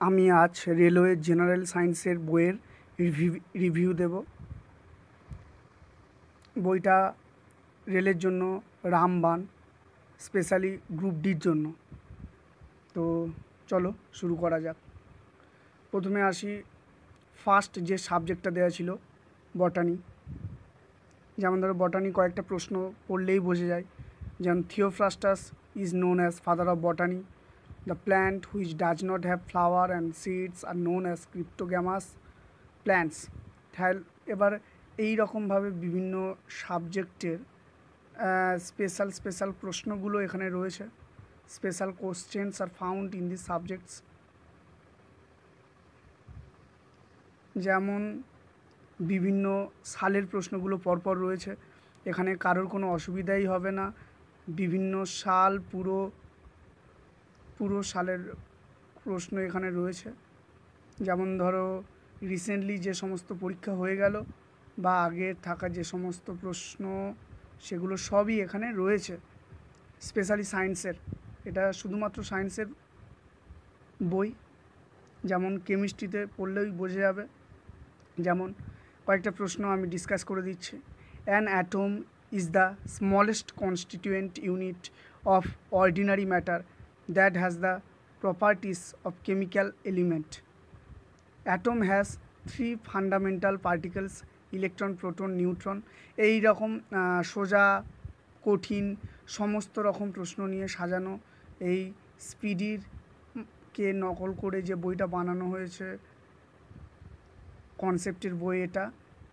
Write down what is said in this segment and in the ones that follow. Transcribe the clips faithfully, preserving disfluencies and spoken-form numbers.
আমি আজ railway general সায়েন্সের বইয়ের রিভিউ রিভিউ দেব। বইটা রেলের জন্য রামবান, স্পেশালি গ্রুপ ডির জন্য। তো চলো শুরু করা যাক। প্রথমে আসি, ফার্স্ট যে সাবজেক্টটা দেওয়া ছিল বটানি। যেমন ধরো বটানি কয়েকটা প্রশ্ন পড়লেই বোঝা যায়। যেমন Theophrastus is known as father of botany, the plant which does not have flower and seeds are known as cryptogamous plants। তাহলে এবার এই রকমভাবে বিভিন্ন সাবজেক্টের স্পেশাল স্পেশাল প্রশ্নগুলো এখানে রয়েছে। Special questions are found in this subjects. যেমন বিভিন্ন সালের প্রশ্নগুলো পরপর রয়েছে, এখানে কারোর কোনো অসুবিধাই হবে না। বিভিন্ন সাল, পুরো পুরো সালের প্রশ্ন এখানে রয়েছে। যেমন ধরো রিসেন্টলি যে সমস্ত পরীক্ষা হয়ে গেল বা আগের থাকা যে সমস্ত প্রশ্ন, সেগুলো সবই এখানে রয়েছে। স্পেশালি সায়েন্সের, এটা শুধুমাত্র সায়েন্সের বই। যেমন কেমিস্ট্রিতে পড়লেই বোঝা যাবে। যেমন কয়েকটা প্রশ্ন আমি ডিসকাস করে দিচ্ছি। An atom is the smallest constituent unit of ordinary matter that has the properties of chemical element. Atom has three fundamental particles, electron, proton, neutron। এই রকম সোজা কঠিন সমস্ত রকম প্রশ্ন নিয়ে সাজানো এই স্পিডির কে নকল করে যে বইটা বানানো হয়েছে, কনসেপ্টের বই এটা।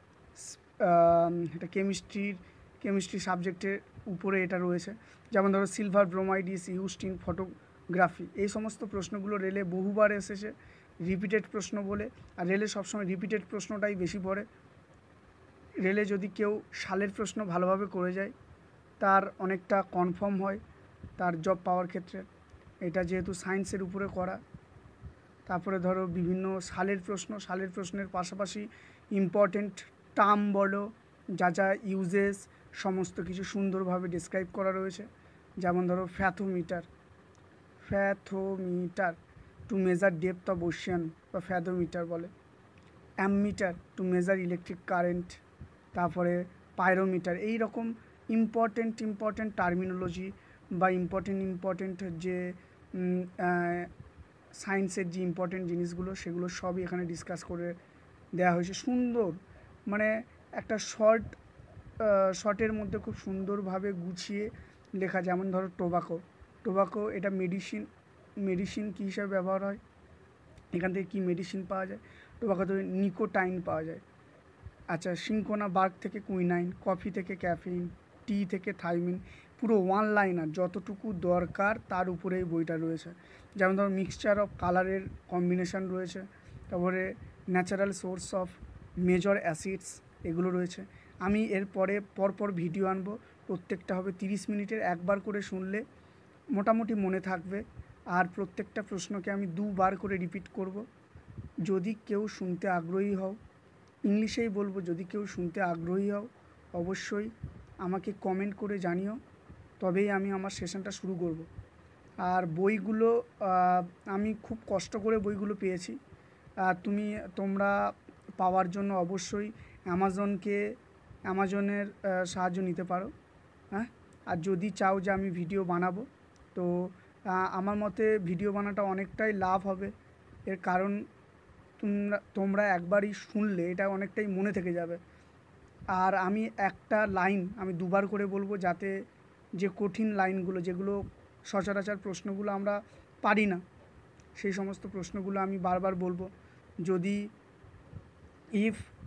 এটা কেমিস্ট্রির কেমিস্ট্রি সাবজেক্টের উপরে এটা রয়েছে। যেমন ধরো silver bromide is used in photography. এই সমস্ত প্রশ্নগুলো রেলে বহুবার এসেছে, রিপিটেড প্রশ্ন বলে। আর রেলে সবসময় রিপিটেড প্রশ্নটাই বেশি পড়ে। রেলে যদি কেউ সালের প্রশ্ন ভালোভাবে করে যায়, তার অনেকটা কনফার্ম হয় তার জব পাওয়ার ক্ষেত্রে। এটা যেহেতু সায়েন্সের উপরে করা। তারপরে ধরো বিভিন্ন সালের প্রশ্ন, সালের প্রশ্নের পাশাপাশি ইম্পর্টেন্ট টার্ম বলো, যা যা ইউজেস, সমস্ত কিছু সুন্দরভাবে ডিসক্রাইব করা রয়েছে। যেমন ধরো fathometer, fathometer to measure depth of ocean বা ফ্যাথোমিটার বলে। Ammeter to measure electric current. তারপরে পাইরোমিটার। এই রকম ইম্পর্টেন্ট ইম্পর্টেন্ট টার্মিনোলজি বা ইম্পর্টেন্ট ইম্পর্টেন্ট যে সায়েন্সের যে ইম্পর্টেন্ট জিনিসগুলো, সেগুলো সবই এখানে ডিসকাস করে দেওয়া হয়েছে। সুন্দর, মানে একটা শর্ট শর্টের মধ্যে খুব সুন্দরভাবে গুছিয়ে লেখা। যেমন ধরো টোবাকো, টোবাকো এটা মেডিসিন, মেডিসিন কী হিসাবে ব্যবহার হয়, এখান থেকে কী মেডিসিন পাওয়া যায়। টোবাকো থেকে নিকোটাইন পাওয়া যায়। আচ্ছা, সিনকোনা বার্গ থেকে কুইনাইন, কফি থেকে ক্যাফেইন, টি থেকে থাইমিন। পুরো ওয়ান লাইনার, যতটুকু দরকার তার উপরেই বইটা রয়েছে। যেমন ধরো মিক্সচার অফ কালারের কম্বিনেশান রয়েছে। তারপরে natural source of major acids, এগুলো রয়েছে। আমি এরপরে পরপর ভিডিও আনবো, প্রত্যেকটা হবে তিরিশ মিনিটের। একবার করে শুনলে মোটামুটি মনে থাকবে। আর প্রত্যেকটা প্রশ্নকে আমি দুবার করে রিপিট করব। যদি কেউ শুনতে আগ্রহী হও, ইংলিশেই বলবো, যদি কেউ শুনতে আগ্রহী হও অবশ্যই আমাকে কমেন্ট করে জানিও, তবেই আমি আমার সেশনটা শুরু করব। আর বইগুলো আমি খুব কষ্ট করে বইগুলো পেয়েছি। আর তুমি তোমরা পাওয়ার জন্য অবশ্যই অ্যামাজনকে অ্যামাজনের সাহায্য নিতে পারো। হ্যাঁ, আর যদি চাও যে আমি ভিডিও বানাবো, তো আমার মতে ভিডিও বানাটা অনেকটাই লাভ হবে। এর কারণ তোমরা তোমরা একবারই শুনলে এটা অনেকটাই মনে থেকে যাবে। আর আমি একটা লাইন আমি দুবার করে বলবো, যাতে যে কঠিন লাইনগুলো, যেগুলো সচরাচর প্রশ্নগুলো আমরা পারি না, সেই সমস্ত প্রশ্নগুলো আমি বারবার বলবো। যদি ইফ